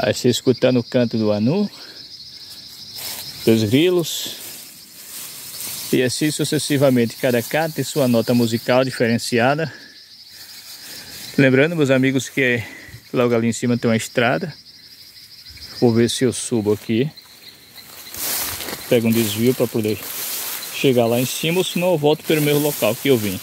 Aí você escutando o canto do anu, dos grilos, e assim sucessivamente. Cada canto tem sua nota musical diferenciada. Lembrando, meus amigos, que logo ali em cima tem uma estrada. Vou ver se eu subo aqui, pego um desvio para poder chegar lá em cima, ou senão eu volto pelo mesmo local que eu vim.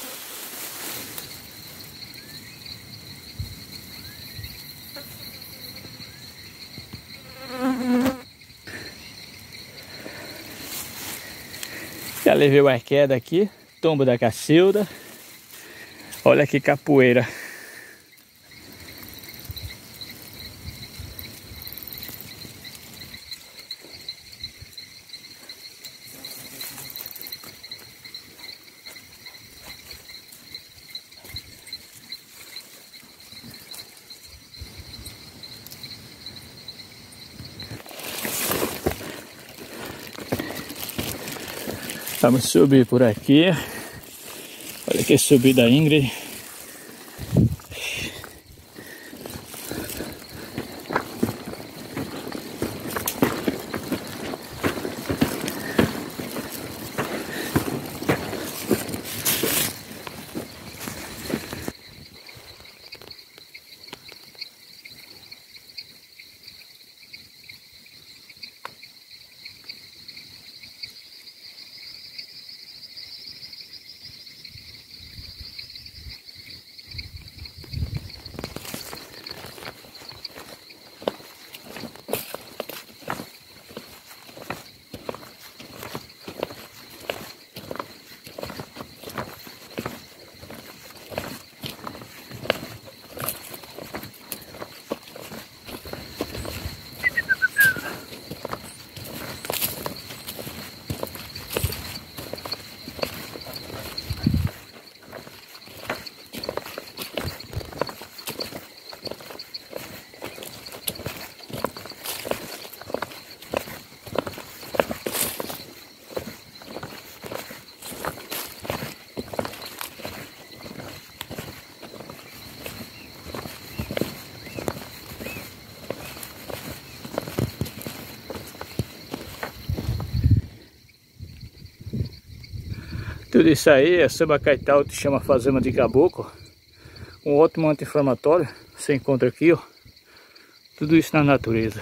Já levei uma queda aqui, tombo da Cacilda. Olha que capoeira. Vamos subir por aqui. Olha que subida íngreme. Tudo isso aí é Sambacaitau, que chama Fazema de Caboclo. Um ótimo anti-inflamatório. Você encontra aqui, ó. Tudo isso na natureza.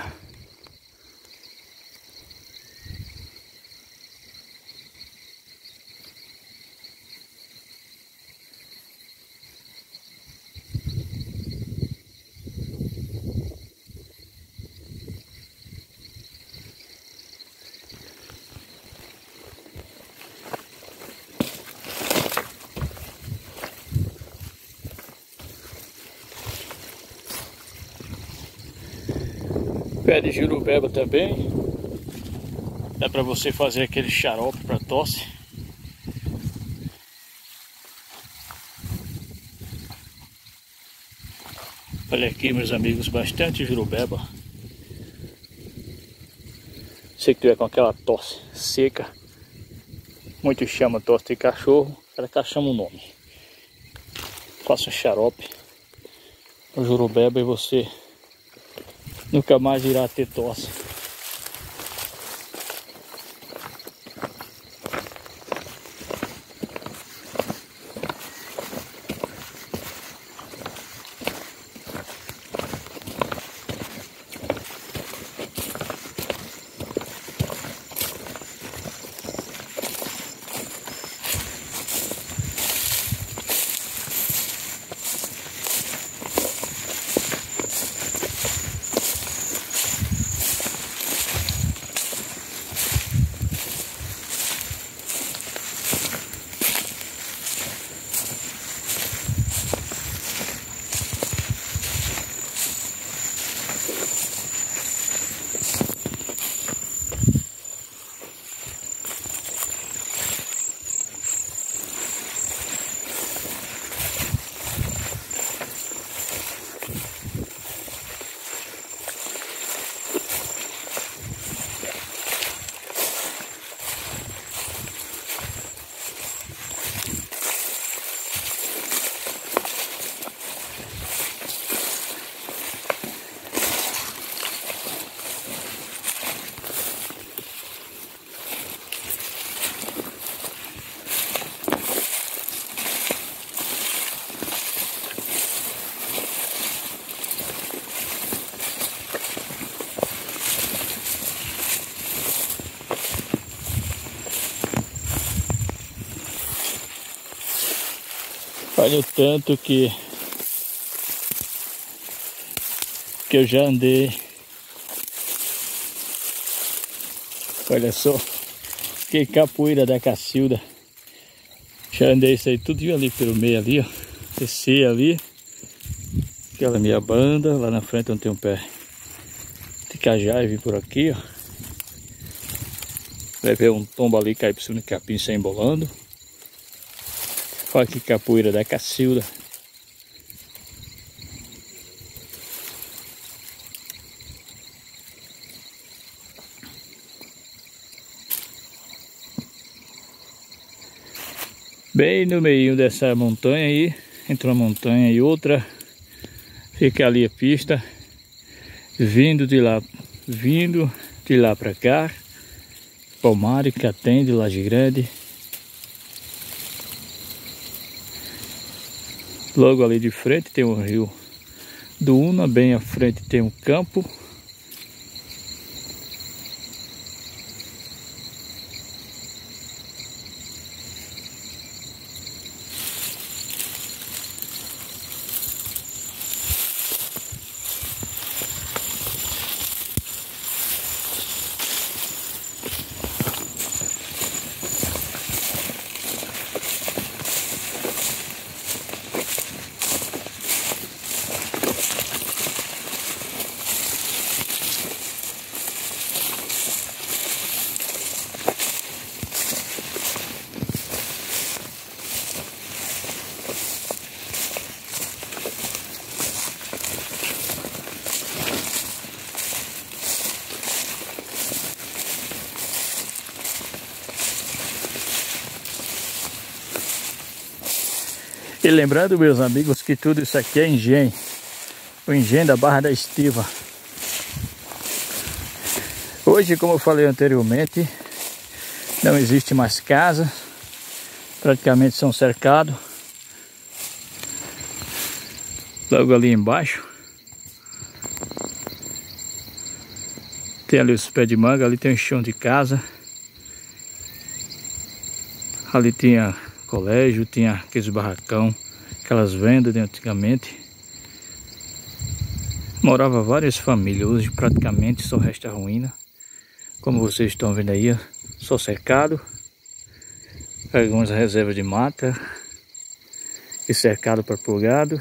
Pé de jurubeba também. Dá pra você fazer aquele xarope para tosse. Olha aqui, meus amigos, bastante jurubeba. Você que tiver com aquela tosse seca, muitos chamam tosse de cachorro, cada cara chama um nome. Faça um xarope, o jurubeba, e você nunca mais irá ter tosse. Olha o tanto que eu já andei. Olha só, que capoeira da Cacilda. Já andei isso aí tudo ali pelo meio ali, ó. Desci ali. Aquela minha banda, lá na frente onde tem um pé de cajá e vim por aqui, ó. Vai ver um tombo ali cair por cima do capim sem embolando. Olha que capoeira da Cacilda. Bem no meio dessa montanha aí, entre uma montanha e outra, fica ali a pista, vindo de lá para cá, Palmares, Catende, Laje Grande. Logo ali de frente tem o rio do Una, bem à frente tem um campo. E lembrando, meus amigos, que tudo isso aqui é engenho. O engenho da Barra da Estiva. Hoje, como eu falei anteriormente, não existe mais casa. Praticamente são cercados. Logo ali embaixo tem ali os pés de manga, ali tem um chão de casa. Ali tinha colégio, tinha aqueles barracão, aquelas vendas de antigamente. Morava várias famílias, hoje praticamente só resta a ruína. Como vocês estão vendo aí, só cercado. Algumas reservas de mata e cercado para o gado.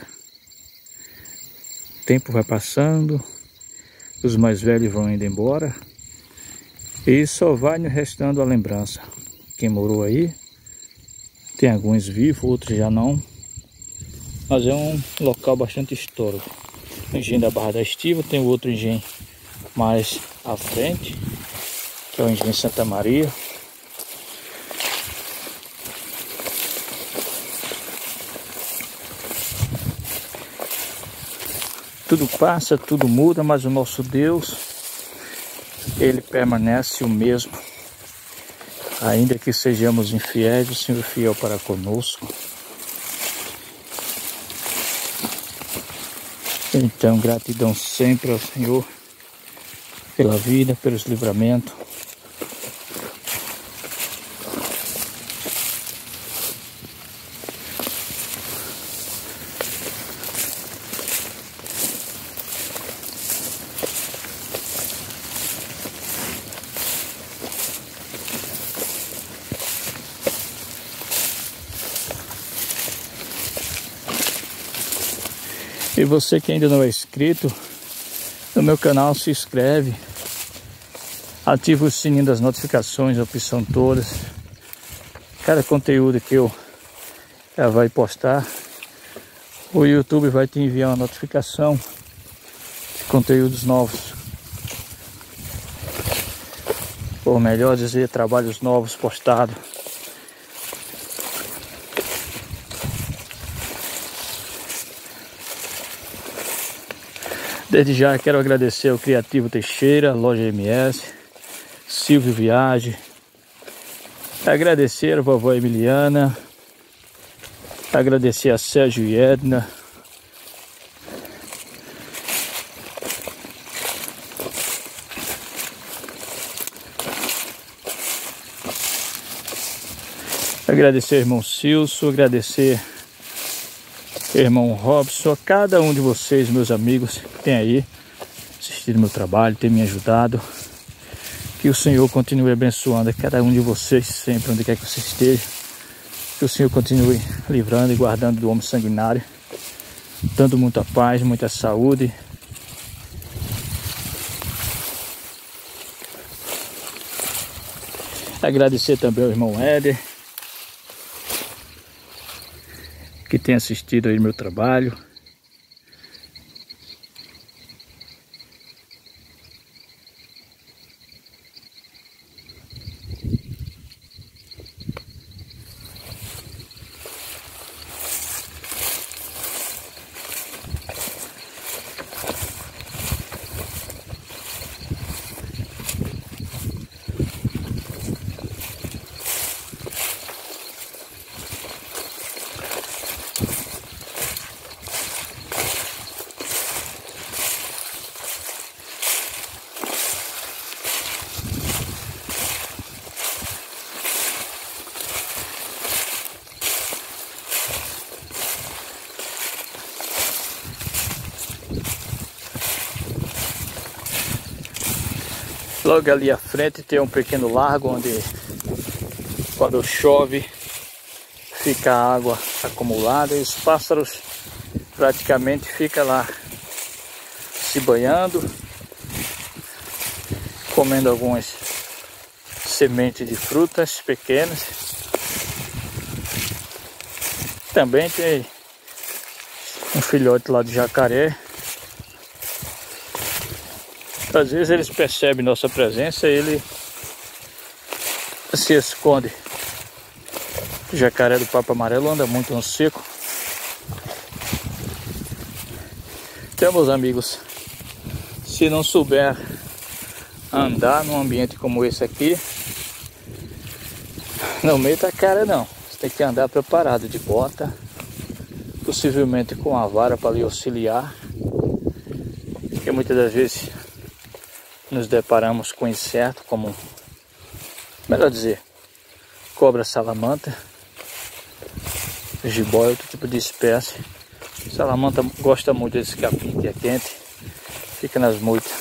O tempo vai passando, os mais velhos vão indo embora e só vai restando a lembrança. Quem morou aí, tem alguns vivos, outros já não, mas é um local bastante histórico. O engenho da Barra da Estiva, tem o outro engenho mais à frente, que é o engenho Santa Maria. Tudo passa, tudo muda, mas o nosso Deus, Ele permanece o mesmo. Ainda que sejamos infiéis, o Senhor é fiel para conosco. Então, gratidão sempre ao Senhor pela vida, pelos livramentos. E você que ainda não é inscrito no meu canal, se inscreve, ativa o sininho das notificações, a opção todas. Cada conteúdo que eu vai postar, o YouTube vai te enviar uma notificação de conteúdos novos. Ou melhor dizer, trabalhos novos postados. Desde já quero agradecer ao Criativo Teixeira, Loja MS, Silvio Viagem, agradecer a vovó Emiliana, agradecer a Sérgio e Edna, agradecer ao irmão Silso, agradecer irmão Robson, a cada um de vocês, meus amigos, que tem aí assistido meu trabalho, tem me ajudado. Que o Senhor continue abençoando a cada um de vocês sempre, onde quer que você esteja. Que o Senhor continue livrando e guardando do homem sanguinário, dando muita paz, muita saúde. Agradecer também ao irmão Éder, que tem assistido aí meu trabalho. Logo ali à frente tem um pequeno lago onde, quando chove, fica a água acumulada e os pássaros praticamente ficam lá se banhando, comendo algumas sementes de frutas pequenas. Também tem um filhote lá de jacaré. Às vezes eles percebem nossa presença e ele se esconde. O jacaré do papo amarelo anda muito no seco. Então, meus amigos, se não souber andar num ambiente como esse aqui, não meta a cara não. Você tem que andar preparado, de bota, possivelmente com a vara para lhe auxiliar, porque muitas das vezes nos deparamos com insetos como, melhor dizer, cobra salamandra, jiboia, outro tipo de espécie. Salamandra gosta muito desse capim que é quente, fica nas moitas.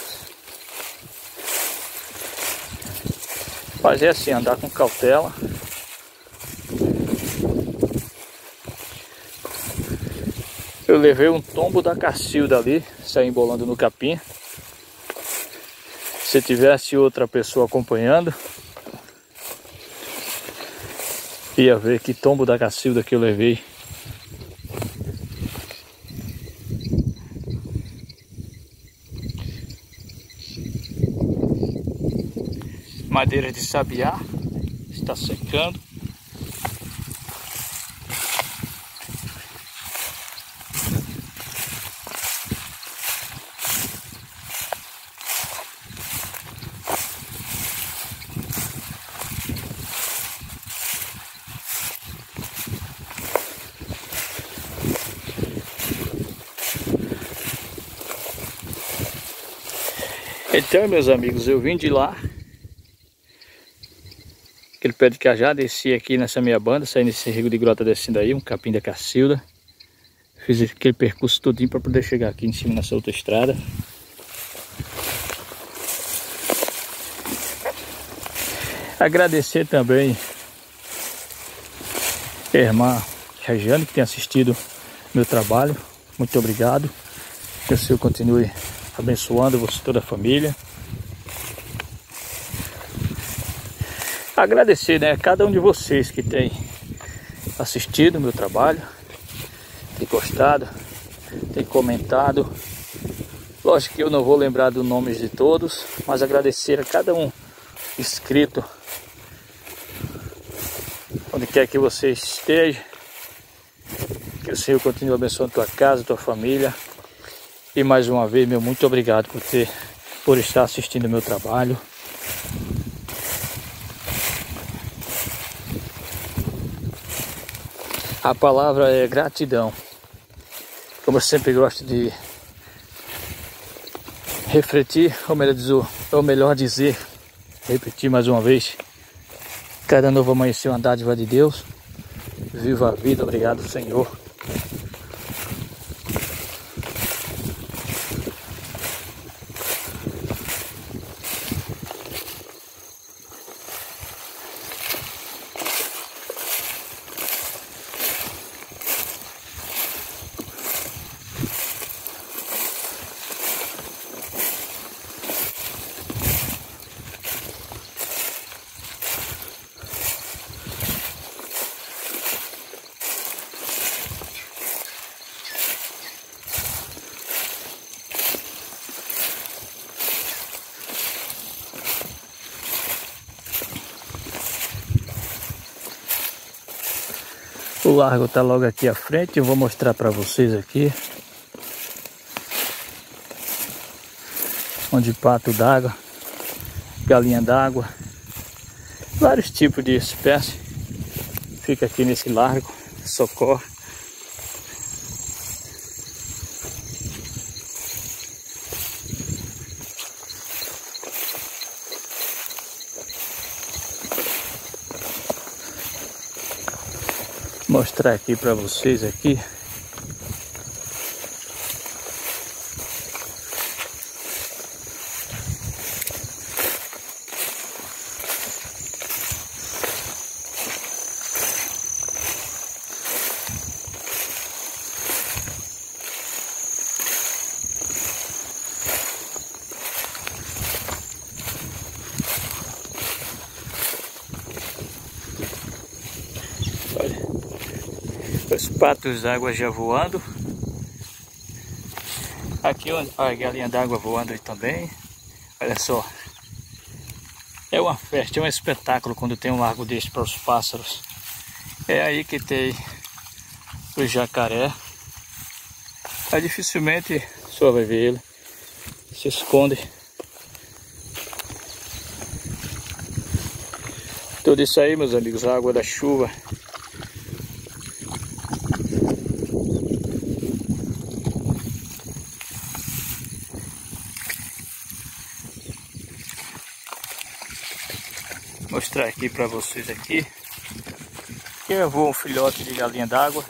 Mas é assim, andar com cautela. Eu levei um tombo da cacilda ali, saí embolando no capim. Se tivesse outra pessoa acompanhando, ia ver que tombo da cacilda que eu levei. Madeira de sabiá está secando. Então, meus amigos, eu vim de lá, aquele pé de cajá, desci aqui nessa minha banda, saí nesse rio de grota descendo aí, um capim da cacilda. Fiz aquele percurso todinho para poder chegar aqui em cima nessa outra estrada. Agradecer também a irmã Regiane, que tem assistido meu trabalho. Muito obrigado. Que o Senhor continue abençoando você e toda a família. Agradecer, né, a cada um de vocês que tem assistido o meu trabalho, tem gostado, tem comentado. Lógico que eu não vou lembrar dos nomes de todos, mas agradecer a cada um inscrito, onde quer que você esteja. Que o Senhor continue abençoando tua casa, tua família. E mais uma vez, meu muito obrigado por estar assistindo o meu trabalho. A palavra é gratidão. Como eu sempre gosto de refletir, ou melhor dizer, repetir mais uma vez: cada novo amanhecer é uma dádiva de Deus. Viva a vida, obrigado, Senhor. O largo tá logo aqui à frente, eu vou mostrar para vocês aqui. Onde pato d'água, galinha d'água, vários tipos de espécies. Fica aqui nesse largo, Socorro. Vou mostrar aqui para vocês aqui. Os patos d'água já voando. Aqui a galinha d'água voando aí também. Olha só. É uma festa, é um espetáculo quando tem um largo deste para os pássaros. É aí que tem o jacaré. Aí dificilmente só vai ver ele. Se esconde. Tudo isso aí, meus amigos, a água da chuva. Vou mostrar aqui para vocês aqui. Aqui eu vou um filhote de galinha d'água.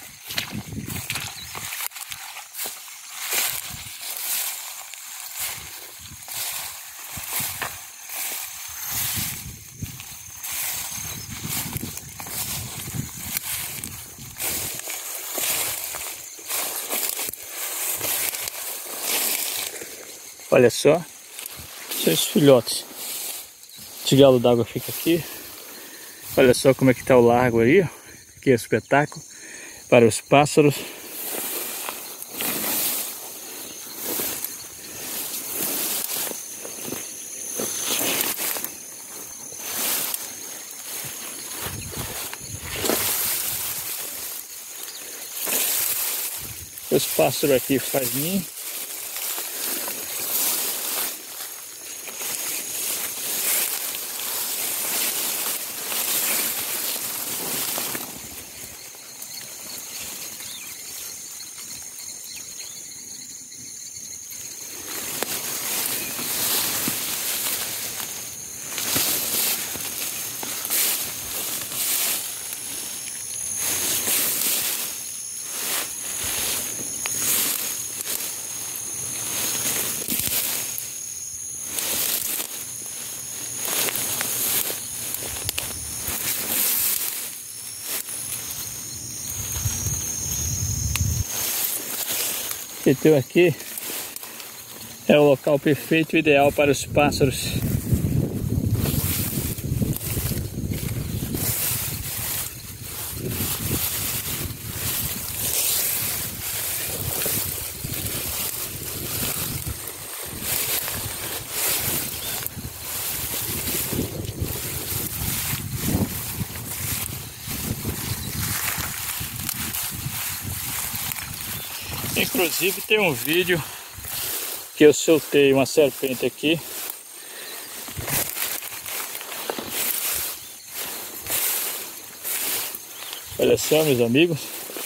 Olha só, são esses filhotes de galo d'água fica aqui. Olha só como é que tá o largo aí, ó. Que espetáculo para os pássaros. Os pássaros aqui fazem ninho. Então aqui é o local perfeito, ideal para os pássaros. Inclusive tem um vídeo que eu soltei uma serpente aqui. Olha só, meus amigos.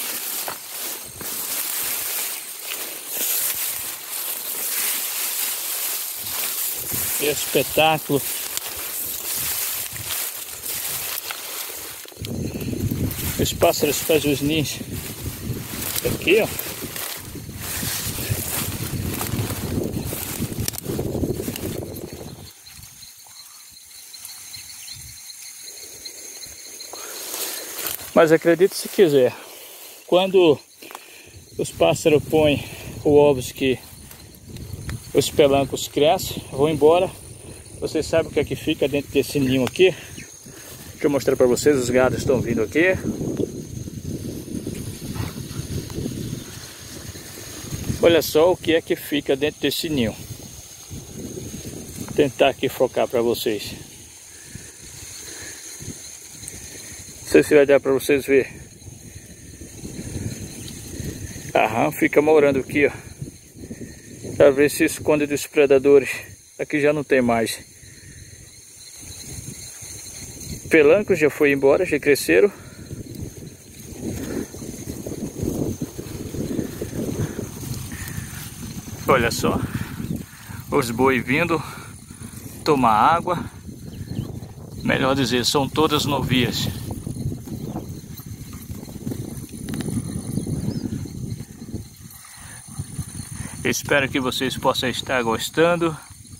Que espetáculo. Os pássaros fazem os ninhos aqui, ó. Mas acredite se quiser, quando os pássaros põem os ovos que os pelancos crescem, vão embora. Vocês sabem o que é que fica dentro desse ninho aqui? Deixa eu mostrar para vocês, os gados estão vindo aqui. Olha só o que é que fica dentro desse ninho. Vou tentar aqui focar para vocês. Não sei se vai dar para vocês verem. A rã fica morando aqui, ó, para ver se esconde dos predadores. Aqui já não tem mais. Pelancos já foi embora, já cresceram. Olha só, os boi vindo tomar água. Melhor dizer, são todas novias. Espero que vocês possam estar gostando.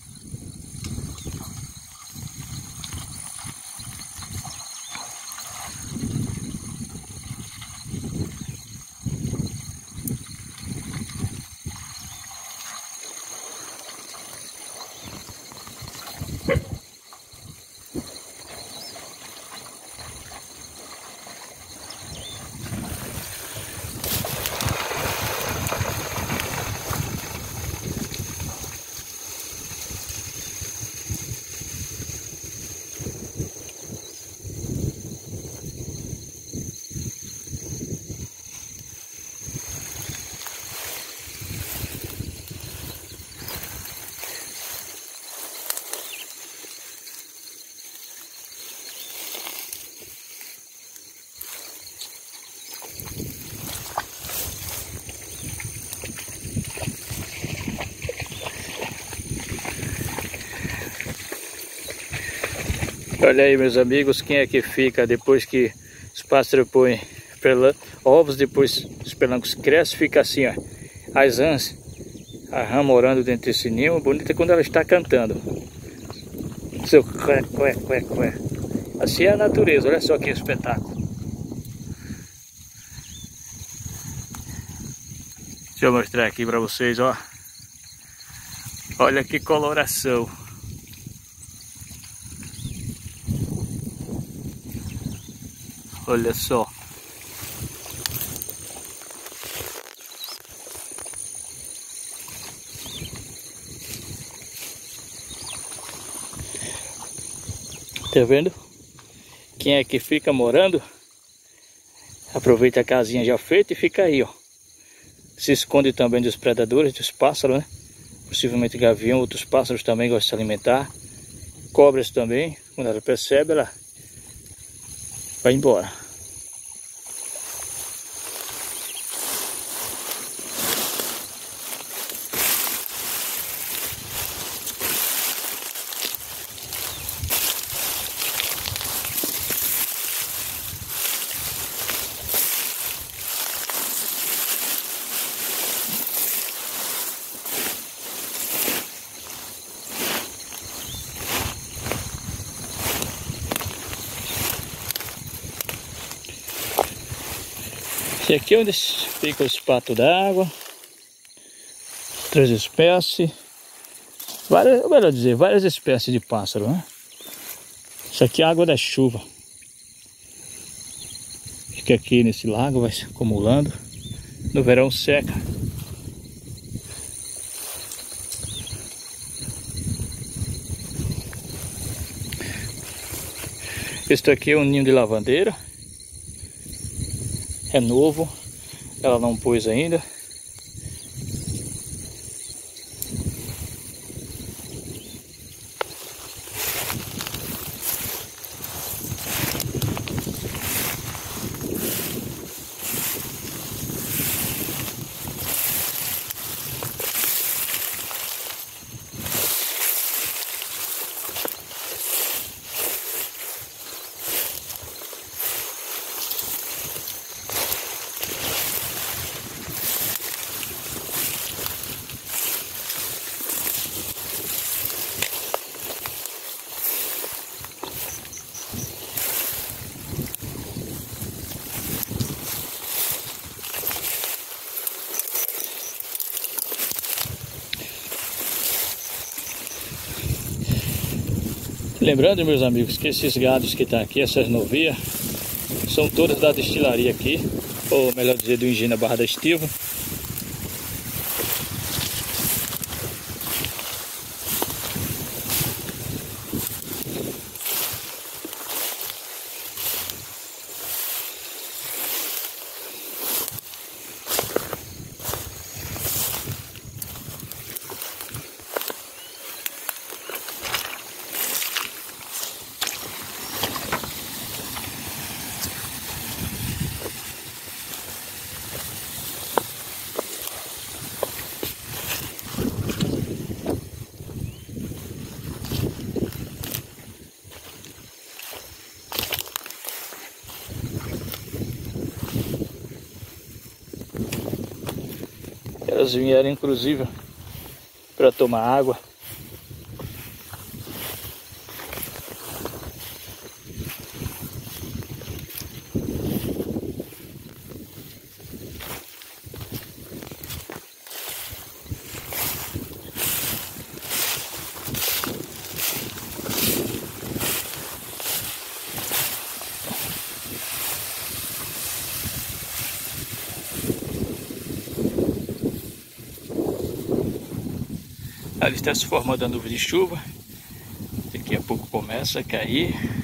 Olha aí, meus amigos, quem é que fica depois que os pássaros põem ovos, depois os pelancos crescem, fica assim, ó. As rãs, a rã morando dentro desse ninho, bonita quando ela está cantando. Seu cué, cué, cué, cué. Assim é a natureza, olha só que espetáculo. Deixa eu mostrar aqui para vocês, ó. Olha que coloração. Olha só. Tá vendo? Quem é que fica morando? Aproveita a casinha já feita e fica aí, ó. Se esconde também dos predadores, dos pássaros, né? Possivelmente gavião, outros pássaros também gostam de se alimentar. Cobras também, quando ela percebe, ela vai embora. E aqui é onde ficam os patos d'água, outras espécies, melhor dizer, várias espécies de pássaro, né? Isso aqui é a água da chuva. Fica aqui nesse lago, vai se acumulando. No verão seca. Este aqui é um ninho de lavandeira. É novo, ela não pôs ainda. Lembrando, meus amigos, que esses gados que estão aqui, essas novias, são todas da destilaria aqui, ou melhor dizer, do engenho da Barra da Estiva. Elas vieram inclusive para tomar água. Ali está se formando a nuvem de chuva. Daqui a pouco começa a cair.